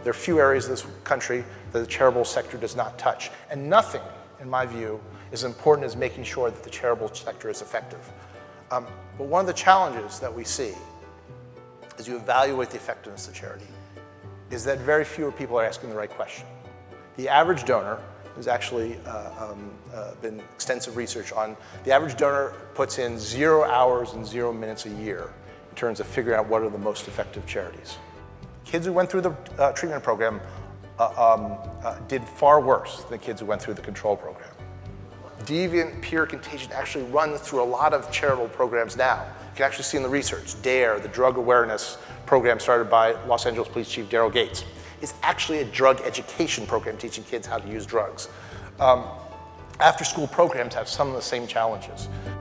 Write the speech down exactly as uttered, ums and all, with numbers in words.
there are few areas of this country that the charitable sector does not touch. And nothing, in my view, is as important as making sure that the charitable sector is effective. Um, but one of the challenges that we see as you evaluate the effectiveness of charity is that very few people are asking the right question. The average donor, there's actually uh, um, uh, been extensive research on, the average donor puts in zero hours and zero minutes a year in terms of figuring out what are the most effective charities. Kids who went through the uh, treatment program uh, um, uh, did far worse than kids who went through the control program. Deviant peer contagion actually runs through a lot of charitable programs now. You can actually see in the research, DARE, the drug awareness program started by Los Angeles Police Chief Daryl Gates, is actually a drug education program teaching kids how to use drugs. Um, after-school programs have some of the same challenges.